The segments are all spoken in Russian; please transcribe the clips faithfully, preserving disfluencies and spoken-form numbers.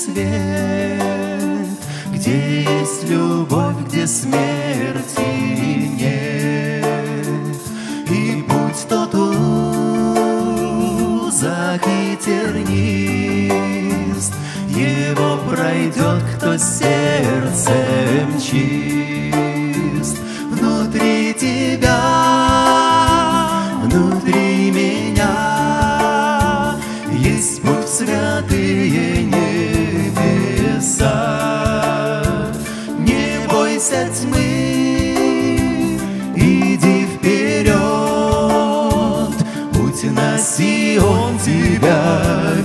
свет, где есть любовь, где смерти нет. И путь тот узок и тернист, его пройдет, кто сердцем чист. Внутри тебя, внутри меня есть путь в святые небеса. Не бойся тьмы, иди вперед, путь на Сион тебя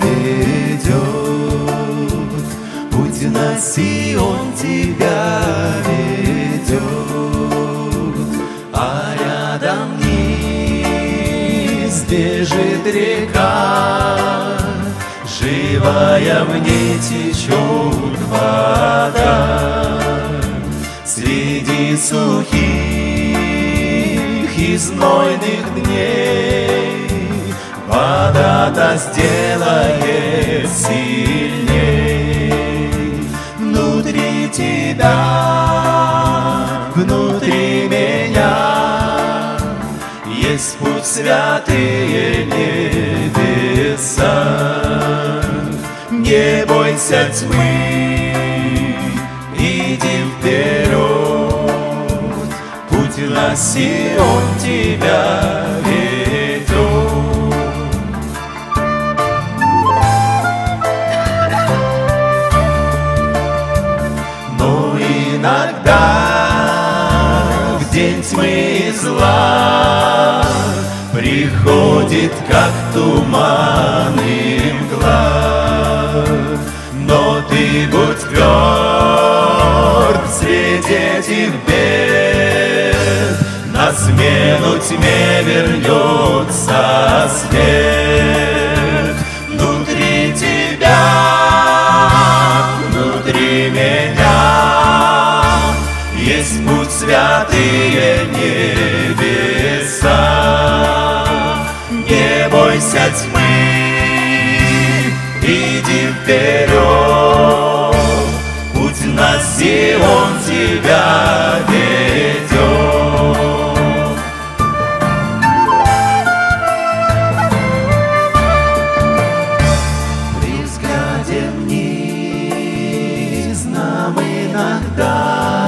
ведет, путь на Сион тебя ведет. А рядом вниз бежит река, живая в ней течет вода. Среди сухих и знойных дней вода-то сделает сильней. Внутри тебя, внутри меня есть путь в святые небеса. Не бойся тьмы, иди вперед, путь на Сион тебя ведет. Но иногда в день тьмы и зла приходит, как туман и мгла. Но ты будь тверд среди этих бед, на смену тьме вернется свет. Внутри тебя, внутри меня есть путь в святые небеса. Не бойся тьмы, иди вперед, путь на Сион тебя ведет. При взгляде вниз нам иногда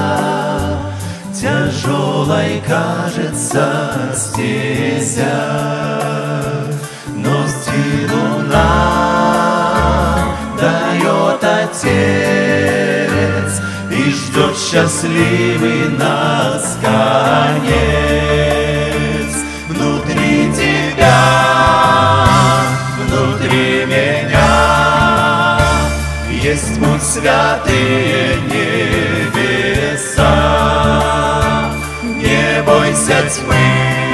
тяжелой кажется стезя, но силу нам дает Отец и ждет счастливый нас конец. Внутри тебя, внутри меня есть путь в святые небеса. Не бойся тьмы,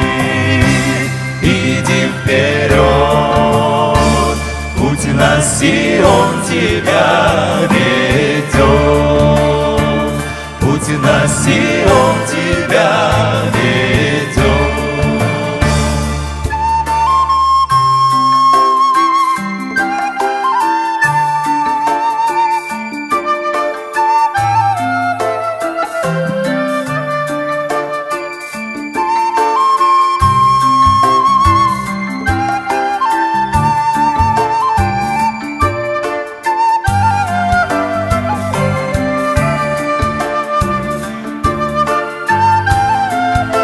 иди вперед, путь на Сион тебя ведет, путь на Сион тебя ведет.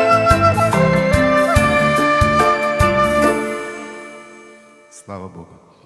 Слава Богу.